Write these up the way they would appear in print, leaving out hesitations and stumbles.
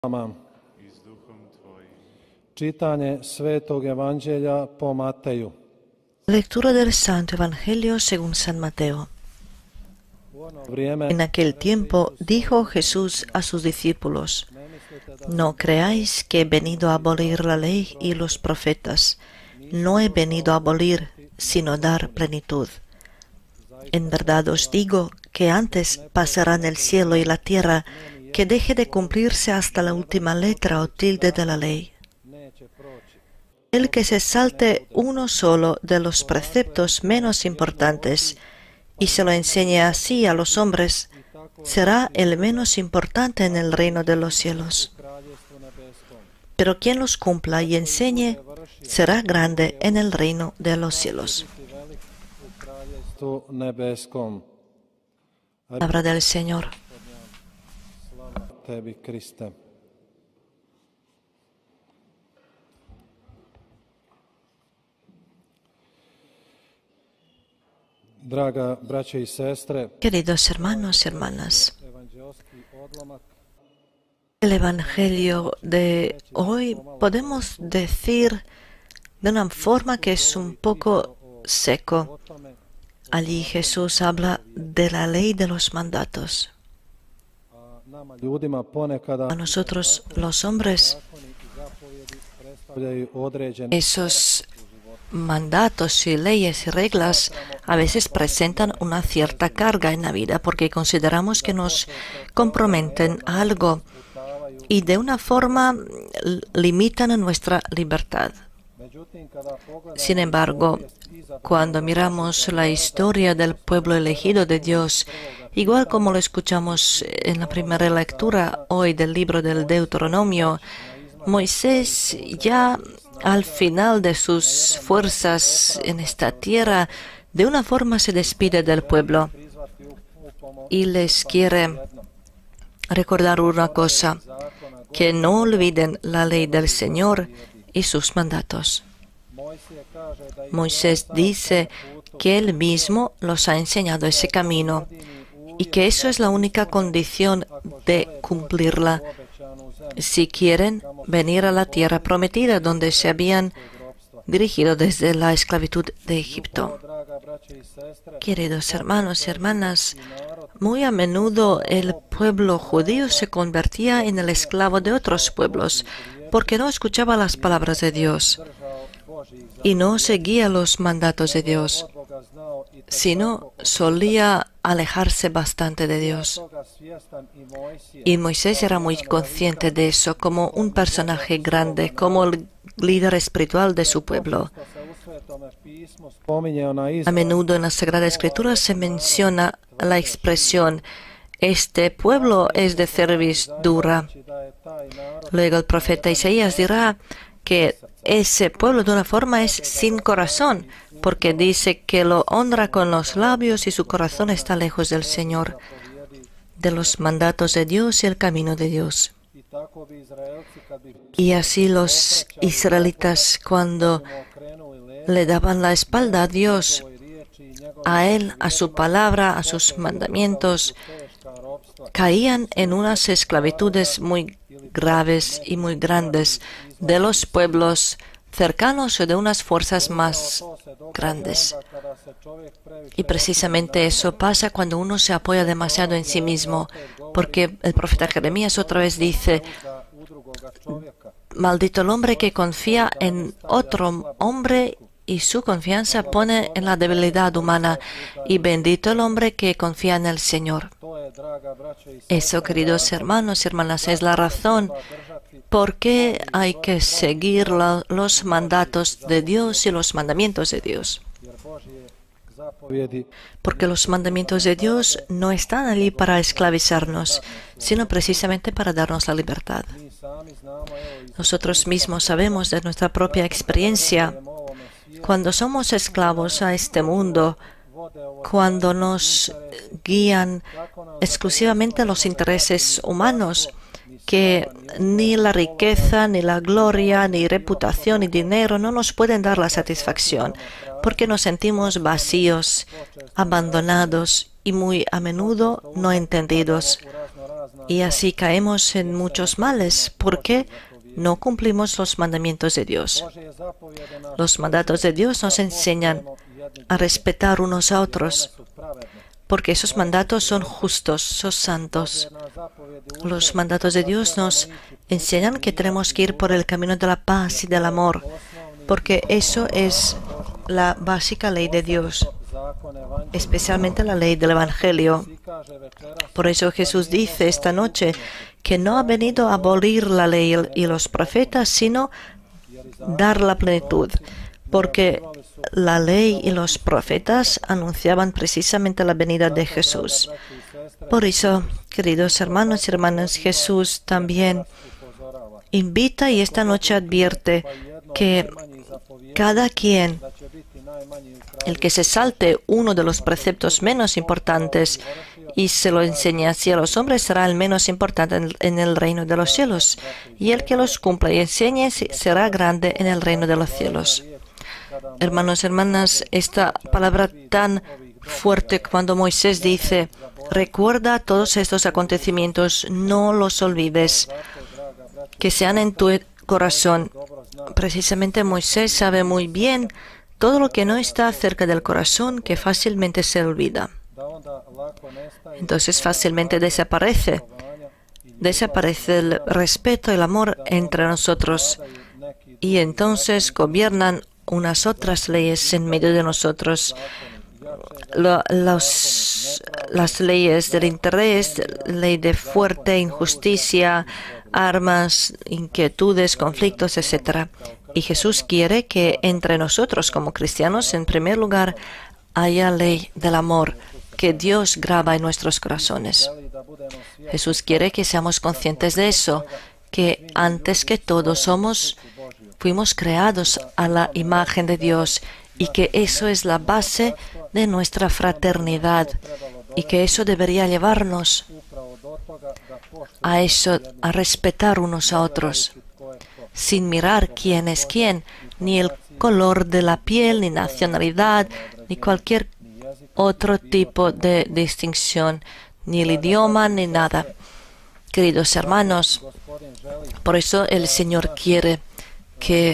Vama. Čitanje Svetog Evanđelja po Mateju. Lectura del Santo Evangelio según San Mateo. En aquel tiempo dijo Jesús a sus discípulos: No creáis que he venido a abolir la ley y los profetas. No he venido a abolir, sino dar plenitud. En verdad os digo que antes pasarán el cielo y la tierra que deje de cumplirse hasta la última letra o tilde de la ley. El que se salte uno solo de los preceptos menos importantes y se lo enseñe así a los hombres, será el menos importante en el reino de los cielos. Pero quien los cumpla y enseñe, será grande en el reino de los cielos. Palabra del Señor. Tebi, Kriste. Draga braće i sestre, Queridos hermanos y hermanas, el Evangelio de hoy podemos decir de una forma que es un poco seco. Allí Jesús habla de la ley de los mandatos. A nosotros los hombres, esos mandatos y leyes y reglas a veces presentan una cierta carga en la vida porque consideramos que nos comprometen a algo y de una forma limitan nuestra libertad. Sin embargo, cuando miramos la historia del pueblo elegido de Dios, igual como lo escuchamos en la primera lectura hoy del libro del Deuteronomio, Moisés ya al final de sus fuerzas en esta tierra, de una forma se despide del pueblo y les quiere recordar una cosa, que no olviden la ley del Señor y sus mandatos. Moisés dice que él mismo los ha enseñado ese camino y que eso es la única condición de cumplirla si quieren venir a la tierra prometida donde se habían dirigido desde la esclavitud de Egipto. Queridos hermanos y hermanas, muy a menudo el pueblo judío se convertía en el esclavo de otros pueblos porque no escuchaba las palabras de Dios y no seguía los mandatos de Dios, sino solía alejarse bastante de Dios. Y Moisés era muy consciente de eso como un personaje grande, como el líder espiritual de su pueblo. A menudo en la Sagrada Escritura se menciona la expresión «Este pueblo es de cerviz dura». Luego el profeta Isaías dirá que ese pueblo de una forma es sin corazón, porque dice que lo honra con los labios y su corazón está lejos del Señor, de los mandatos de Dios y el camino de Dios. Y así los israelitas, cuando le daban la espalda a Dios, a Él, a su palabra, a sus mandamientos, caían en unas esclavitudes muy graves y muy grandes de los pueblos cercanos o de unas fuerzas más grandes. Y precisamente eso pasa cuando uno se apoya demasiado en sí mismo, porque el profeta Jeremías otra vez dice: maldito el hombre que confía en otro hombre y su confianza pone en la debilidad humana, y bendito el hombre que confía en el Señor. Eso, queridos hermanos y hermanas, es la razón por qué hay que seguir los mandatos de Dios y los mandamientos de Dios. Porque los mandamientos de Dios no están allí para esclavizarnos, sino precisamente para darnos la libertad. Nosotros mismos sabemos de nuestra propia experiencia, cuando somos esclavos a este mundo, cuando nos guían exclusivamente los intereses humanos, que ni la riqueza, ni la gloria, ni reputación, ni dinero no nos pueden dar la satisfacción, porque nos sentimos vacíos, abandonados y muy a menudo no entendidos. Y así caemos en muchos males porque no cumplimos los mandamientos de Dios. Los mandatos de Dios nos enseñan a respetar unos a otros, porque esos mandatos son justos, son santos. Los mandatos de Dios nos enseñan que tenemos que ir por el camino de la paz y del amor, porque eso es la básica ley de Dios, especialmente la ley del Evangelio. Por eso Jesús dice esta noche que no ha venido a abolir la ley y los profetas, sino dar la plenitud, porque la ley y los profetas anunciaban precisamente la venida de Jesús. Por eso, queridos hermanos y hermanas, Jesús también invita y esta noche advierte que cada quien, el que se salte uno de los preceptos menos importantes y se lo enseñe así a los hombres, será el menos importante en el reino de los cielos. Y el que los cumpla y enseñe será grande en el reino de los cielos. Hermanos y hermanas, esta palabra tan fuerte cuando Moisés dice, recuerda todos estos acontecimientos, no los olvides, que sean en tu corazón. Precisamente Moisés sabe muy bien todo lo que no está cerca del corazón, que fácilmente se olvida. Entonces fácilmente desaparece. Desaparece el respeto y el amor entre nosotros. Y entonces gobiernan unas otras leyes en medio de nosotros. Las leyes del interés, ley de fuerte, injusticia, armas, inquietudes, conflictos, etc. Y Jesús quiere que entre nosotros como cristianos, en primer lugar, haya ley del amor que Dios graba en nuestros corazones. Jesús quiere que seamos conscientes de eso, que antes que todo fuimos creados a la imagen de Dios y que eso es la base de nuestra fraternidad y que eso debería llevarnos a eso, a respetar unos a otros, sin mirar quién es quién, ni el color de la piel, ni nacionalidad, ni cualquier otro tipo de distinción, ni el idioma, ni nada. Queridos hermanos, por eso el Señor quiere que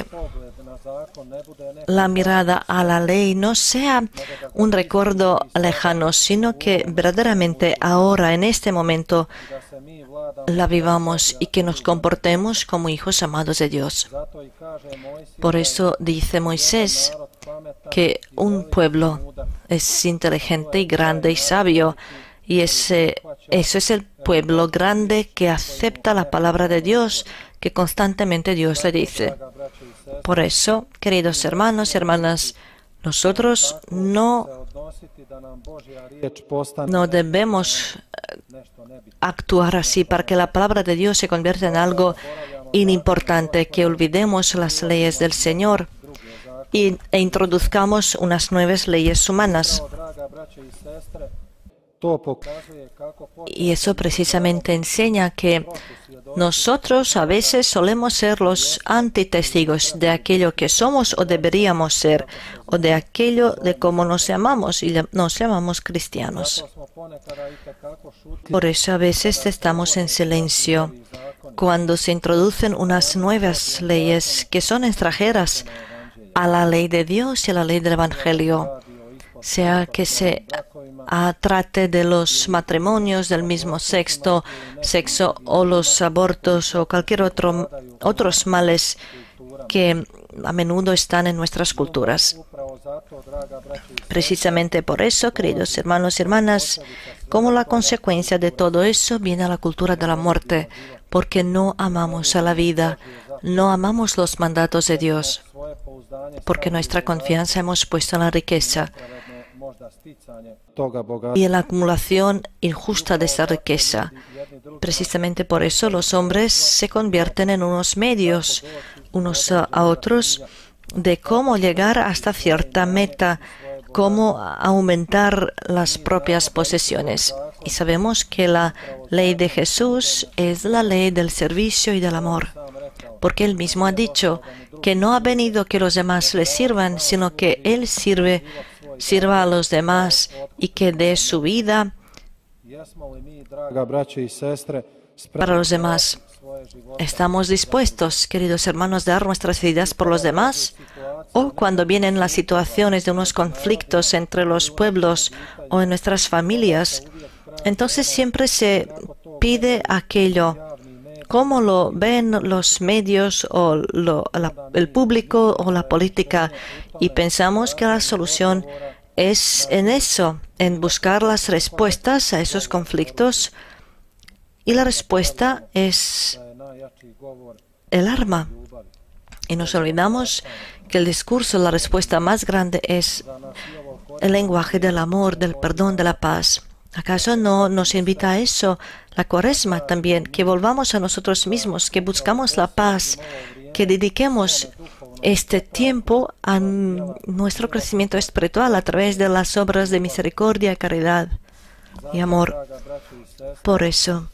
la mirada a la ley no sea un recuerdo lejano, sino que verdaderamente ahora, en este momento, la vivamos y que nos comportemos como hijos amados de Dios. Por eso dice Moisés que un pueblo es inteligente y grande y sabio, y eso es el pueblo grande que acepta la palabra de Dios, que constantemente Dios le dice. Por eso, queridos hermanos y hermanas, nosotros no debemos actuar así para que la palabra de Dios se convierta en algo inimportante, que olvidemos las leyes del Señor e introduzcamos unas nuevas leyes humanas. Y eso precisamente enseña que nosotros a veces solemos ser los antitestigos de aquello que somos o deberíamos ser, o de aquello de cómo nos llamamos, y nos llamamos cristianos. Por eso a veces estamos en silencio cuando se introducen unas nuevas leyes que son extranjeras a la ley de Dios y a la ley del Evangelio, sea que se trate de los matrimonios del mismo sexo o los abortos o cualquier otros males que a menudo están en nuestras culturas. Precisamente por eso, queridos hermanos y hermanas, como la consecuencia de todo eso viene la cultura de la muerte, porque no amamos a la vida, no amamos los mandatos de Dios, porque nuestra confianza hemos puesto en la riqueza y en la acumulación injusta de esa riqueza. Precisamente por eso los hombres se convierten en unos medios unos a otros de cómo llegar hasta cierta meta, cómo aumentar las propias posesiones. Y sabemos que la ley de Jesús es la ley del servicio y del amor, porque Él mismo ha dicho que no ha venido que los demás le sirvan, sino que Él sirva a los demás y que dé su vida para los demás. ¿Estamos dispuestos, queridos hermanos, a dar nuestras vidas por los demás? ¿O cuando vienen las situaciones de unos conflictos entre los pueblos o en nuestras familias, entonces siempre se pide aquello? ¿Cómo lo ven los medios o el público o la política? Y pensamos que la solución es en eso, en buscar las respuestas a esos conflictos. Y la respuesta es el arma. Y nos olvidamos que el discurso, la respuesta más grande es el lenguaje del amor, del perdón, de la paz. ¿Acaso no nos invita a eso la Cuaresma también? Que volvamos a nosotros mismos, que buscamos la paz, que dediquemos este tiempo a nuestro crecimiento espiritual a través de las obras de misericordia, caridad y amor. Por eso,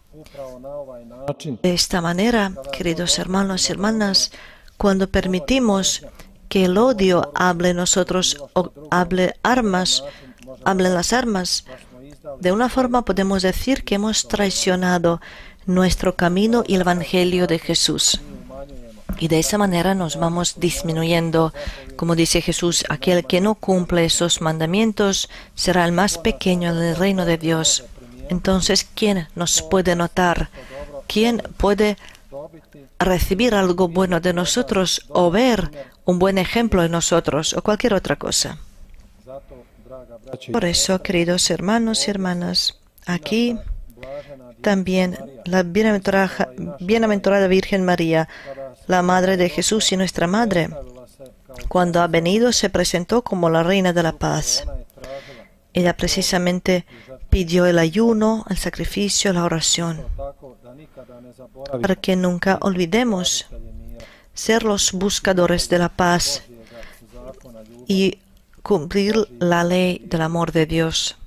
de esta manera, queridos hermanos y hermanas, cuando permitimos que el odio hable en nosotros o hablen las armas, de una forma podemos decir que hemos traicionado nuestro camino y el Evangelio de Jesús. Y de esa manera nos vamos disminuyendo. Como dice Jesús, aquel que no cumple esos mandamientos será el más pequeño en el reino de Dios. Entonces, ¿quién nos puede notar? ¿Quién puede recibir algo bueno de nosotros o ver un buen ejemplo en nosotros o cualquier otra cosa? Por eso, queridos hermanos y hermanas, aquí también la bienaventurada Virgen María, la Madre de Jesús y nuestra Madre, cuando ha venido se presentó como la Reina de la Paz. Ella precisamente pidió el ayuno, el sacrificio, la oración, para que nunca olvidemos ser los buscadores de la paz y cumplir la ley del amor de Dios.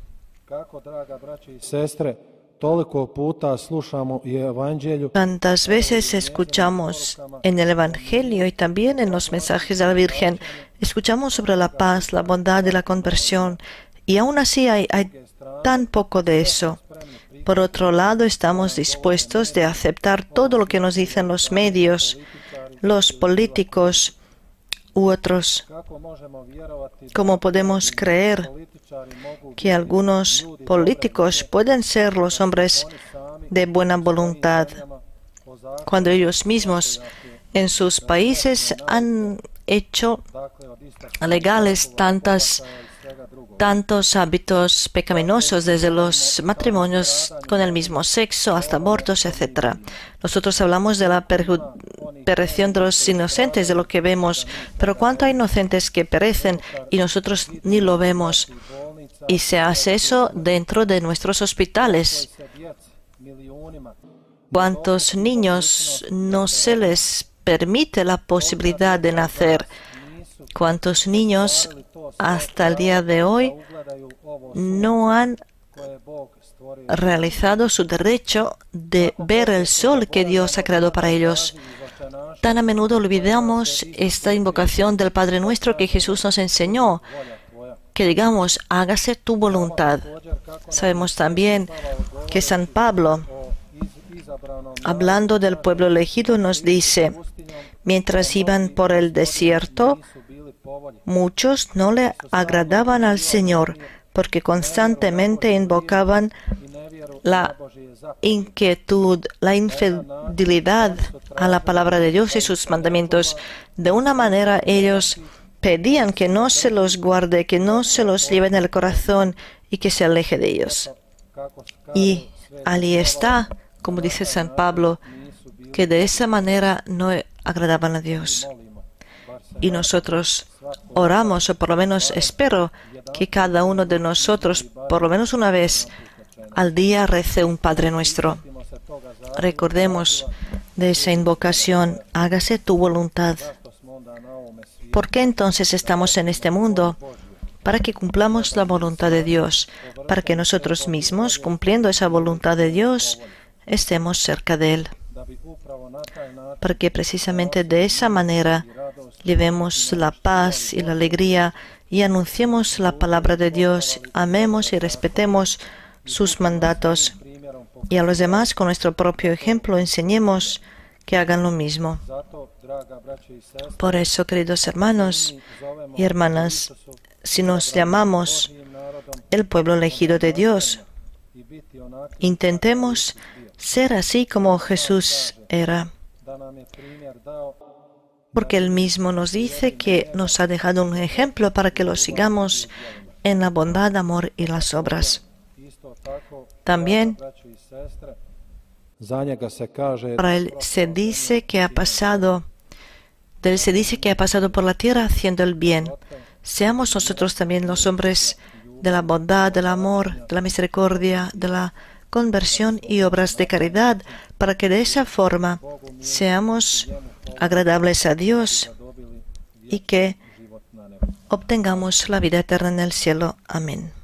Tantas veces escuchamos en el Evangelio y también en los mensajes de la Virgen, escuchamos sobre la paz, la bondad y la conversión, y aún así hay tan poco de eso. Por otro lado, estamos dispuestos de aceptar todo lo que nos dicen los medios, los políticos u otros. ¿Cómo podemos creer que algunos políticos pueden ser los hombres de buena voluntad cuando ellos mismos en sus países han hecho legales tantos hábitos pecaminosos, desde los matrimonios con el mismo sexo hasta abortos, etc.? Nosotros hablamos de la perdición de los inocentes, de lo que vemos, pero ¿cuánto hay inocentes que perecen y nosotros ni lo vemos? Y se hace eso dentro de nuestros hospitales. ¿Cuántos niños no se les permite la posibilidad de nacer? ¿Cuántos niños hasta el día de hoy no han realizado su derecho de ver el sol que Dios ha creado para ellos? Tan a menudo olvidamos esta invocación del Padre Nuestro que Jesús nos enseñó, que digamos, hágase tu voluntad. Sabemos también que San Pablo, hablando del pueblo elegido, nos dice, mientras iban por el desierto, muchos no le agradaban al Señor, porque constantemente invocaban la inquietud, la infidelidad a la palabra de Dios y sus mandamientos. De una manera ellos pedían que no se los guarde, que no se los lleve en el corazón y que se aleje de ellos. Y allí está, como dice San Pablo, que de esa manera no agradaban a Dios. Y nosotros oramos, o por lo menos espero que cada uno de nosotros, por lo menos una vez al día, rece un Padre Nuestro. Recordemos de esa invocación, hágase tu voluntad. ¿Por qué entonces estamos en este mundo? Para que cumplamos la voluntad de Dios, para que nosotros mismos, cumpliendo esa voluntad de Dios, estemos cerca de Él. Para que precisamente de esa manera llevemos la paz y la alegría y anunciemos la palabra de Dios, amemos y respetemos sus mandatos y a los demás con nuestro propio ejemplo enseñemos que hagan lo mismo. Por eso, queridos hermanos y hermanas, si nos llamamos el pueblo elegido de Dios, intentemos ser así como Jesús era, porque Él mismo nos dice que nos ha dejado un ejemplo para que lo sigamos en la bondad, amor y las obras. También para Él se dice que ha pasado por la tierra haciendo el bien. Seamos nosotros también los hombres de la bondad, del amor, de la misericordia, de la conversión y obras de caridad, para que de esa forma seamos agradables a Dios y que obtengamos la vida eterna en el cielo. Amén.